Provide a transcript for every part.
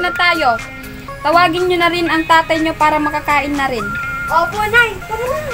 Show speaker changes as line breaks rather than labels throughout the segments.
na tayo. Tawagin nyo na rin ang tatay nyo para makakain na rin.
Opo, Nay. Tara na.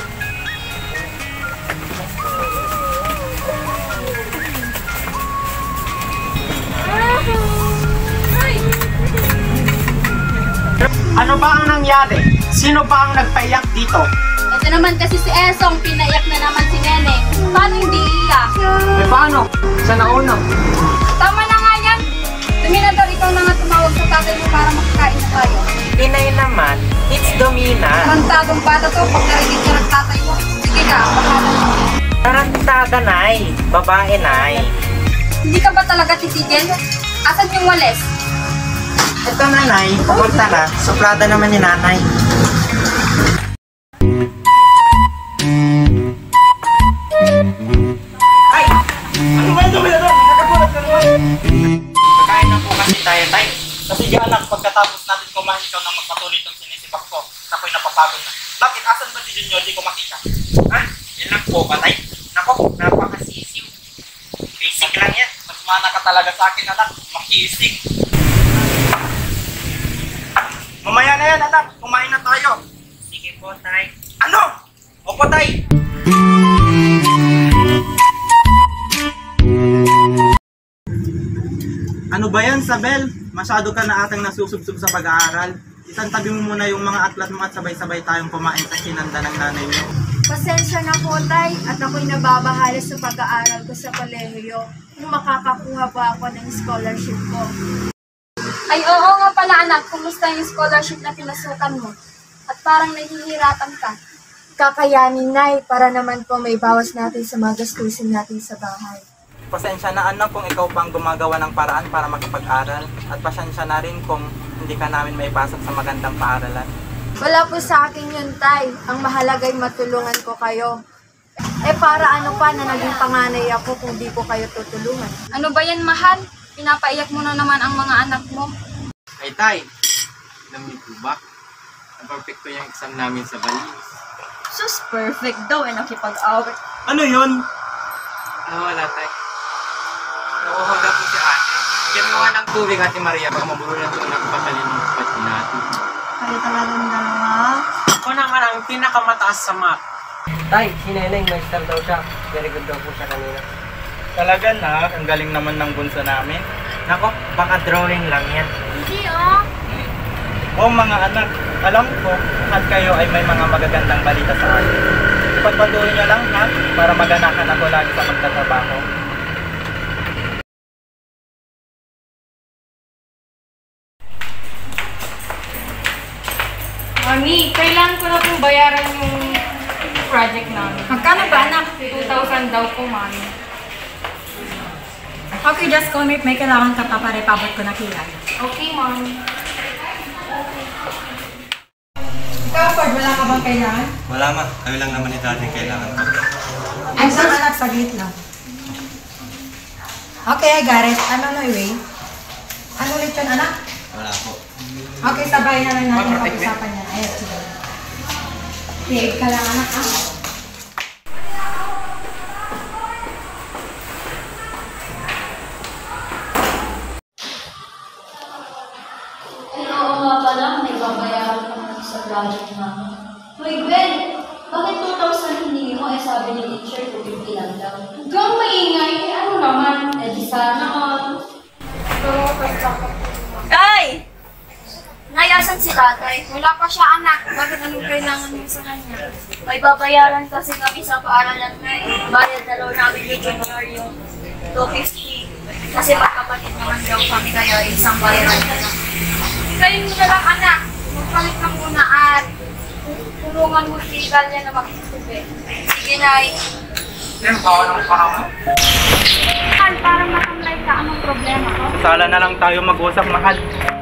Ano ba ang nangyari? Sino ba ang nagpaiyak dito?
Ito naman kasi si Esong, pinaiyak na naman si Neneng. Paano hindi iyak?
Eh paano? Sa nauna.
Tama na nga yan. Dominador, ikaw na nga tumawag sa tatay mo para makakain na tayo.
Inay naman, it's Domina.
Tarantadong bata to, pag narinig ka ng tatay mo. Sige ka, bahala mo.
Tarantada, Nay. Babae, Nay.
Hindi ka ba talaga titigil? Asan yung walis?
Ito na, Nay. Pumunta na. Suplada naman ni Nanay. Ay! Ano ba yung Domina doon? Nakakagulat ka naman. Kakain na po kasi tayo, Tay. Kasi anak, pagkatapos natin kumain ikaw nang magpatuloy itong sinisibak ko. Ako'y napapagod na. Bakit? Asan ba si Junior? Di ko makita. Ah, yan lang po ba, Tay? Nako, napakasisiw. Basic lang yan. Mas mana ka talaga sa akin, anak. Makisig. Mamaya na yan, anak. Kumain na tayo. Sige po, Tay. Ano? Opo, Tay. Ano ba yan, Sabel? Masyado ka na atang nasusubsub sa pag-aaral. Isantabi mo muna yung mga aklat mo at sabay-sabay tayong kumain sa sinanda ng nanay mo.
Pasensya na po, Tay. At ako'y nababahala sa pag-aaral ko sa kolehiyo. Kung makakakuha ba ako ng scholarship ko.
Ay, oo nga pala anak. Kumusta yung scholarship na pinasukan mo? At parang nahihirapan ka.
Kakayanin, Nay, para naman po may bawas natin sa mga gastusin natin sa bahay.
Pasensya na, anak, kung ikaw pang gumagawa ng paraan para makipag-aral. At pasensya na rin kung hindi ka namin maipasok sa magandang paaralan.
Wala po sa akin yun, Tay. Ang mahalaga'y matulungan ko kayo. Eh para ano pa na naging panganay ako kung di ko kayo tutulungan?
Ano ba yan, mahal? Pinapaiyak mo na naman ang mga anak mo.
Ay, Tay, alam niyo po ba? Perfecto yung exam namin sa Balis.
Sus, perfect daw eh, nakipag-awit.
Ano yun?
Wala, Tay. Nakuhaga po si ate. Bigyan mo nga ng tubig, Ate Maria, pag mabulo na ito nagpatalin ng pati natin.
Kayo talagang dalawa.
Ako naman ang pinakamataas sa math.
Tay, si Neneng, master daw siya. Very good daw po siya kanina. Talaga na, ang galing naman ng bunso namin. Nako, baka drawing lang yan.
Hindi oh.
Oo mga anak, alam ko at kayo ay may mga magagandang balita sa akin. Ipagpatuloy niyo lang ha, para maganakan ako lagi sa magtatrabaho.
Mami, kailangan ko na pong bayaran yung project namin.
Magkano ba, anak?
2,000 daw po, Mami.
Okay, just call me if may kailangan ka pa para ipabot ko na kilay.
Okay, Mami.
Ikaw, Ford, wala ka bang kailangan?
Wala, ma. Kami lang naman ni Daddy kailangan ko.
Ay, saan anak, saglit lang. Okay, I got it. Ano na, Way? Ano ulit yun, anak?
Wala po.
Okay, sabay na lang natin pag-usapan yan. Ayun, sige. Behave ka lang, anak, ha?
Oo nga pala, may babayaran ko na sa project namin. Hoy, Gwen! Bakit 2,000 hiningi mo? Eh, sabi ni teacher, 250 lang daw.
Huwag maingay. Ano naman?
Eh, di sana all.
Tay!
Nayasan si tatay.
Wala pa siya, anak. Bakit anong kailangan mo sa kanya?
May babayaran kasi kami sa paaralan na eh. Bayad na daw namin yung junior yung 250. Kasi magkapatid naman daw kami kaya isang bayaran na lang.
Kayo mo na lang, anak. Magpalit ka muna at tulungan mo si Galia na mag-isip.
Sige, Nay.
Sir, bawa ng parang
Mahal, para makamlay ka, anong problema ko?
sala na lang tayo mag-usap, mahal.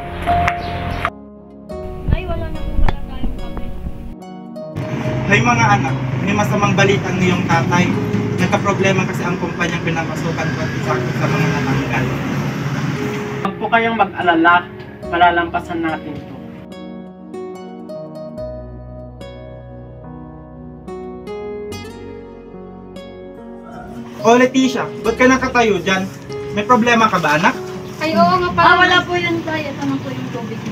Ay, wala na po pala tayong kape.
Hay mga anak, may masamang balita ang iyong tatay. Nagka-problema kasi ang kumpanyang pinapasukan ko at isakot sa mga natanggal.
Huwag po kayong mag-alala, malalampasan natin ito.
O Leticia, ba't ka nakatayo dyan? May problema ka ba, anak?
Ay, oo nga pala.
Wala po yun, Tay. Ito na po yung tubig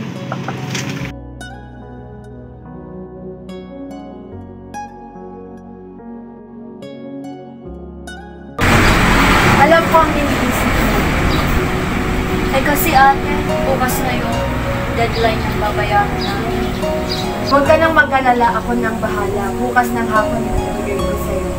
ate, bukas na yung deadline ng babayaran namin.
Huwag ka nang mag-alala, ako nang bahala. Bukas ng hapon yung ibigay ko sa'yo.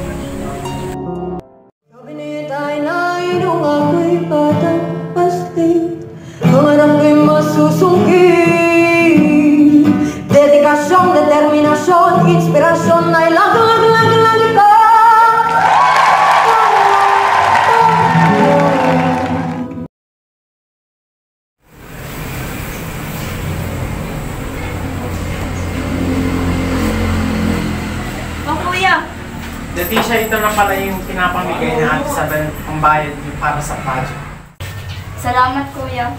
Nung ako'y batang paslit, pangarap ko'y masusungkit. Dedikasyon, determinasyon, inspirasyon ay lag ka.
Oh, kuya!
Leticia, ito na pala yung pinapamigay na Ate Isabel ang bayad niyo para sa project.
Salamat, kuya.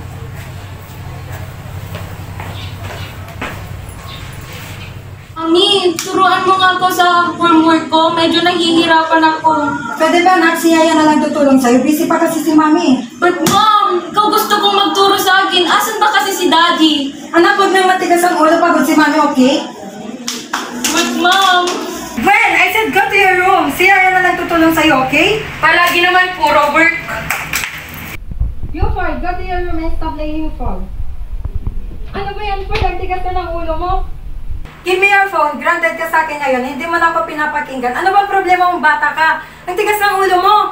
Mami, turuan mo nga ako sa homework ko. Medyo nahihirapan ako.
Pwede ba anak, si Yaya na lang tutulong sa'yo? Busy pa kasi si Mami.
But mom, ikaw gusto kong magturo sa akin. Asan ba kasi si daddy?
Anak, huwag nang matigas ang ulo pagod si Mami, okay?
But mom,
Gwen, I said go to your room. Si Yaya na lang tutulong sa'yo, okay?
Palagi naman puro work.
you Ford, go to your room and stop playing Ford. Ano ba yan, Ford? Ang tigas na ng ulo mo.
Give me your phone. Granted ka sa akin ngayon. Hindi mo na ako pinapakinggan. Ano bang problema mong bata ka? Ang tigas ng ulo mo.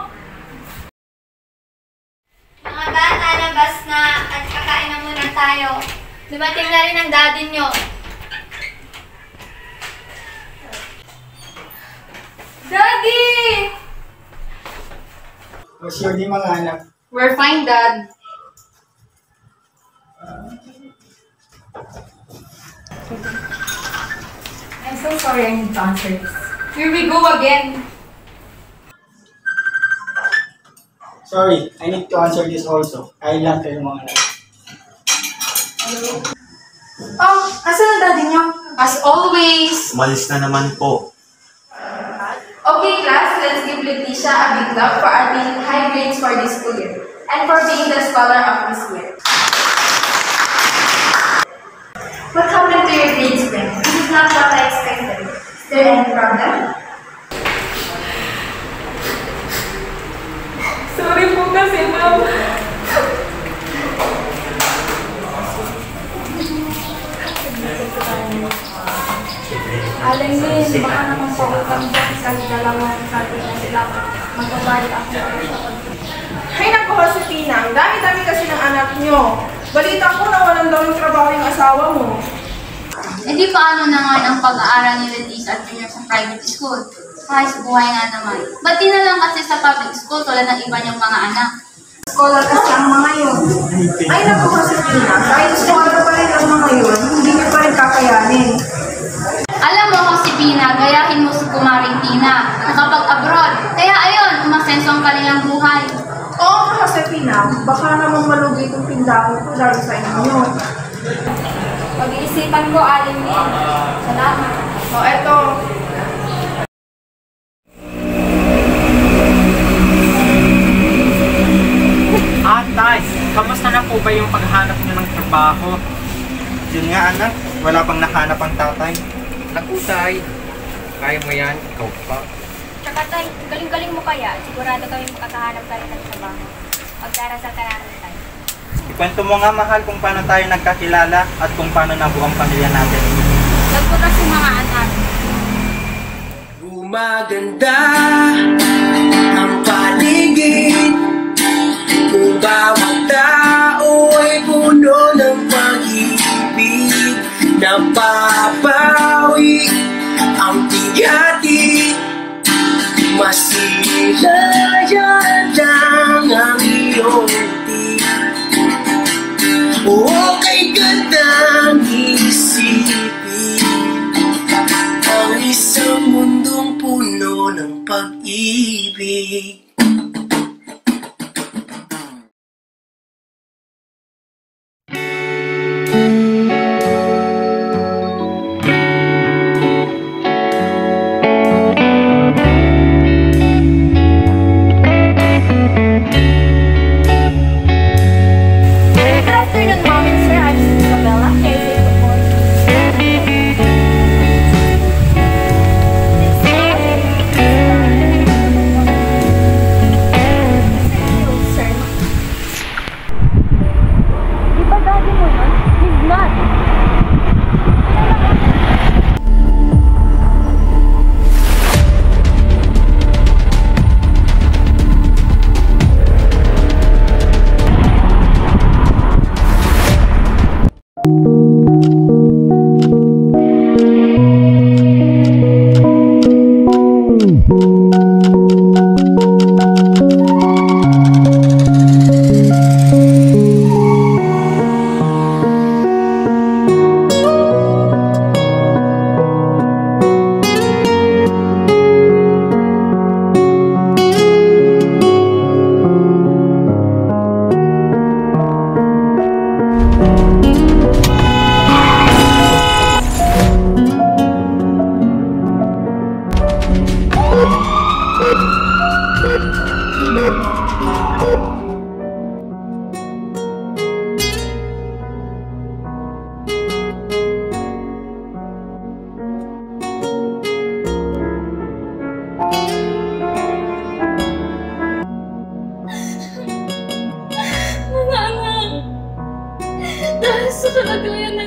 Mga bata, labas na at kakain na muna tayo. Dumating na rin ang daddy nyo. Daddy!
How's your day, mga anak?
We're fine, Dad.
I'm so sorry I need to answer this.
Here we go again.
Sorry, I need to answer this also. Kaya lang kayo, mga anak.
Oh, asan ang daddy niyo?
As always.
Umalis na naman po.
Okay, class, let's give Leticia a big clap for adding high grades for this school year and for being the scholar of this year.
What happened to your grades, friend? This is not what I expected. Is there any problem?
Sorry po kasi, ma'am.
Aling Lynn, baka naman po utang dyan kasi dalawang sabi na sila magbabayad ako.
Ay naku, Josefina, ang dami-dami kasi ng anak nyo. Balita ko na walang daw yung trabaho yung asawa mo.
E di paano naman ang pag-aaral ni Leticia at Junior sa private school? Kahit buhay nga naman. Ba't di na lang kasi sa public school tulad ng iba niyang mga anak?
Scholar kasi ang mga yun. Ay naku, Josefina, kahit scholar pa rin ang mga yun, hindi niyo pa rin kakayanin.
Alam mo, Josefina, gayahin mo si Kumaring Tina, nakapag-abroad. Kaya ayun, umasenso ang kanilang buhay.
Oo nga, Josefina, baka naman malugi itong tindahan ko lalo sa inyo.
Pag-iisipan ko, Aling Lynn. Salamat.
O, eto.
Tay, kamusta na po ba yung paghanap niyo ng trabaho?
Yun nga, anak. Wala pang nahanap ang tatay.
Naku, Tay. Kaya mo yan, ikaw pa.
Tsaka tay, galing-galing mo kaya. Sigurado kami makakahanap tayo ng trabaho. Pagdarasal ka namin tayo.
Ikwento mo nga, mahal, kung paano tayo nagkakilala at kung paano nabuo ang pamilya natin.
Nagputas yung mga anak.
Gumaganda ang paligid, kung bawat tao ay puno ng pag-ibig. Napapawi ang tiyati, masilayan lang ang iyong ngiti. Okay gandang isipin ang isang mundong puno ng pag-ibig.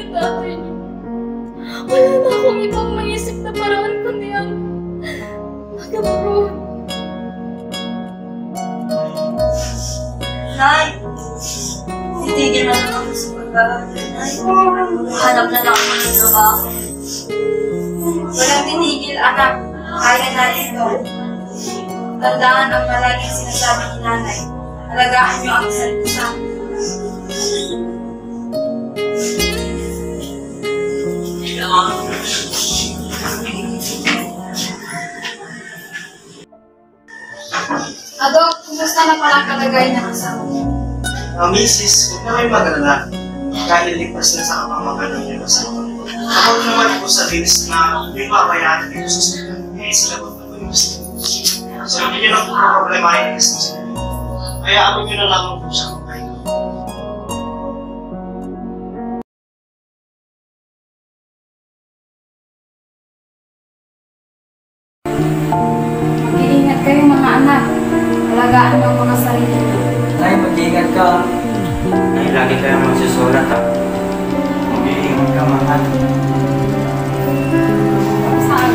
yung tatay niyo. Wala na akong ibang maisip na paraan kundi ang mag-abroad.
Nay, titigil na lang ako sa pag-aaral, Nay. Hanap na lang ako ng trabaho.
Walang tinigil, anak. Kaya natin to. Tandaan ang palaging sinasabi ni nanay. Alagaan niyo ang isa't isa.
Adok, kumusta na pala kalagay ng asawa mo?
Misis, huwag na kayo mag-alala. Dahil ligtas na sa kapamagalan niyo sa mga. Kapag naman po sa list na may babayaran dito sa sila, eh sila po na po yung gusto. So hindi nyo lang po problemahin yung gusto sila. Kaya abot nyo na lamang po siya kung kayo.
Mag-iingat kayo mga anak. Alagaan niyo ang mga sarili niyo.
Nay, mag-iingat ka. Nay, lagi kayong magsusulat ha. Mag-iingat ka mga anak.
Saan?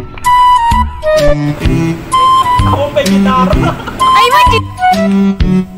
Ako pa gitara.
Ay, bakit?